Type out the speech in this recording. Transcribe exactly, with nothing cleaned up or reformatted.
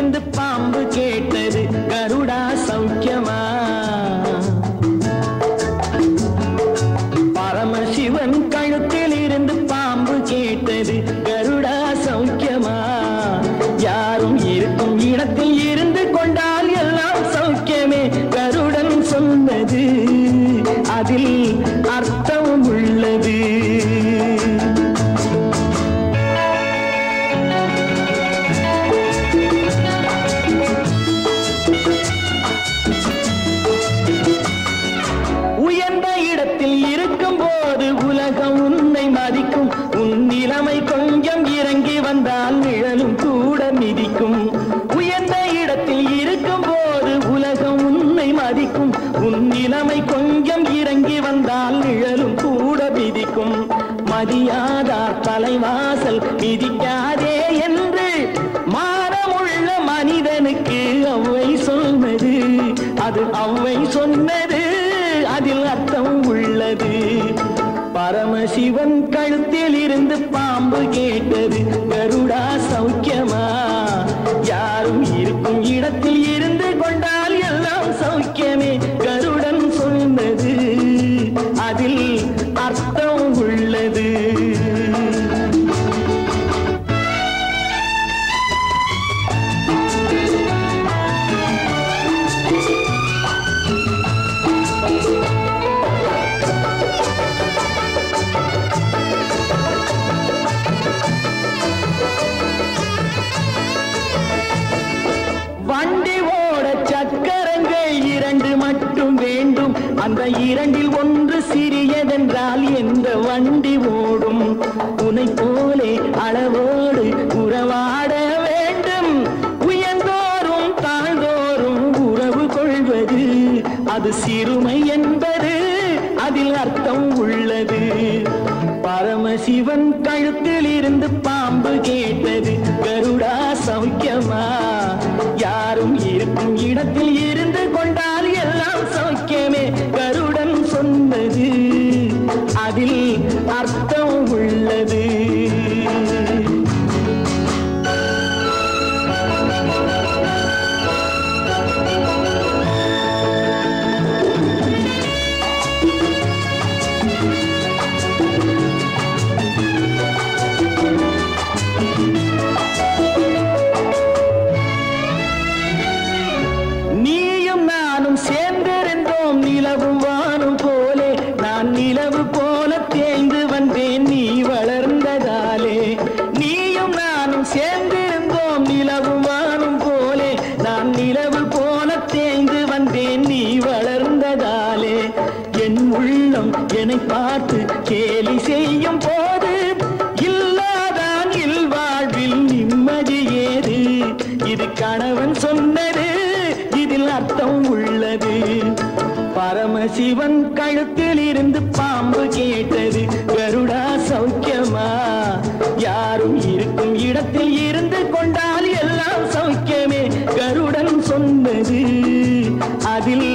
இருந்து பாம்பு கேட்டது கருடா சௌக்கியமா? பரமசிவன் கழுத்தில் இருந்து பாம்பு கேட்டது கருடா சௌக்கியமா? யாரும் இருக்கும் இடத்தில் இருந்து கொண்டால் எல்லாம் சௌக்கியமே கருடன் சொன்னது, அதில் அர்த்தம் உள்ளது. உயர்ந்த இடத்தில் இருக்கும் போது உலகம் உன்னை மதிக்கும், உன் நிலைமை கொஞ்சம் இறங்கி வந்தால் நிழலும் கூட மிதிக்கும். உயர்ந்த இடத்தில் இருக்கும் போது உலகம் உன்னை மதிக்கும், உன் நிலைமை கொஞ்சம் இறங்கி வந்தால் நிழலும் கூட மிதிக்கும். மதியாதார் தலைவாசல் மிதிக்காதே என்று மானமுள்ள மனிதனுக்கு அவ்வை சொன்னது, அது அவ்வை சொன்னது, அதில் அர்த்தம் உள்ளது. பரமசிவன் கழுத்தில் இருந்து பாம்பு கேட்டது கருடா சௌக்கியமா? யாரும் இருக்கும் இடத்தில் இருந்து கொண்டால் எல்லாம் சௌக்கியமே கருடன் சொன்னது, அதில் அர்த்தம் உள்ளது. வண்டி ஓட சக்கரங்கள் இரண்டு மட்டும் வேண்டும், அந்த இரண்டில் ஒன்று சிறியதென்றால் எந்த வண்டி ஓடும்? உனை போலே அளவோடு உறவாட வேண்டும், உயர்ந்தோறும் தாழ்ந்தோறும் உறவு கொள்வது அது சிறுமை என்பது, அதில் அர்த்தம் உள்ளது. பரமசிவன் கழுத்தில் இருந்து பாம்பு கேட்டது கருடா சௌக்கியமா? யாரும் இருக்கும் இடத்தில் இருந்து கொண்டால் எல்லாம் சௌக்கியமே கருடன் சொன்னது, அதில் அர்த்தம் உள்ளது. நீயும் நானும் சேர்ந்திருந்தோம் நிலவும் வானும் போலே, நான் நிலவு போல தேய்ந்து வந்தேன் நீ வளர்ந்ததாலே. நீயும் நானும் சேர்ந்திருந்தோம் நிலவும் வானும் போலே, நான் நிலவு போல தேய்ந்து வந்தேன் நீ வளர்ந்ததாலே. என் உள்ளம் என்னை பார்த்து கேலி செய்யும் போது இல்லாதான் இல்வாழ்வில் நிம்மதி ஏது? இது கணவன் சொன்னது, இதில் அர்த்தம் உள்ளது. பரமசிவன் கழுத்தில் இருந்து பாம்பு கேட்டது கருடா சௌக்கியமா? யாரும் இருக்கும் இடத்தில் இருந்து கொண்டால் எல்லாம் சௌக்கியமே கருடன் சொன்னது, அதில்